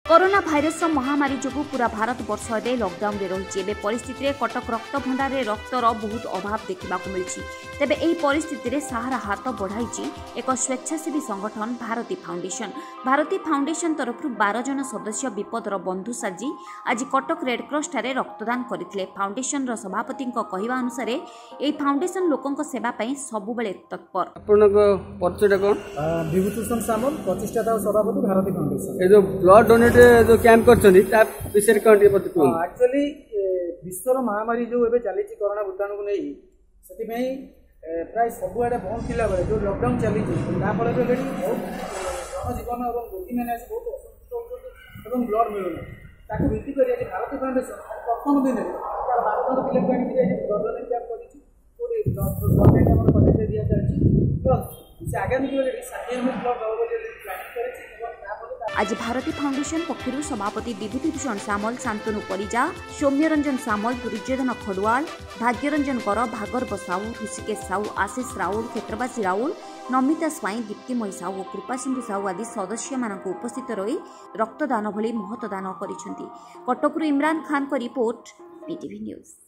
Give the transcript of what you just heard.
Corona virus महामारी जो पूरा भारत वर्ष ए लॉकडाउन रे रही है। परिस्थिति में कटक रक्त भंडार में रक्तर बहुत अभाव देखा मिली। तेबे यही परिस्थिति में सहारा हाथ बढ़ाई एक स्वेच्छासेवी संगठन भारती फाउंडेशन। भारती फाउंडेशन तरफ 12 जन सदस्य विपदर बंधु साजी आज कटक रेडक्रॉस ठारे रक्तदान करथिले। फाउंडेशन सभापति कहवा अनुसार यह फाउंडेशन लोकों सेवा सबुबले तत्पर। विभूतिभूषण सामल प्रतिष्ठाता सभापति भारती फाउंडेशन। ए जो ब्लड डोनेट जो कैंप करछनी ता विषय कोन एक्चुअली विश्वर महामारी जो एबे चली कोरोना भूताणु को नहीं से प्राय सबुआड़े बंद थिला बेले जो लॉकडाउन चली फल बहुत जनजीवन और रोगी मैंने बहुत असुस्थ होती और ब्लड मिलूना भित्ति कर भारती फाउंडेशन प्रथम दिन 12 जन पिला ब्लड डोनेट कैंप कर दिया चलती आगामी दिन में 60 यूनिट ब्लड दब प्लानिंग कर। आज भारती फाउंडेशन पक्षर सभापति विभूतिभूषण सामल, शांतनु परिजा, सौम्यरंजन सामल, दुर्योधन खड़वाल, भाग्यरंजन कर, भागर्व साहू, ऋषिकेश साहू, आशीष राउल, क्षेत्रवासी राउल, नमिता स्वाई, दीप्तिमयी साहू और कृपासिंधु साहू आदि सदस्य मानक उपस्थित रही रक्तदान भली महत्दान करिसेंती। कटकरू इमरान खान को रिपोर्ट, पीटीवी न्यूज।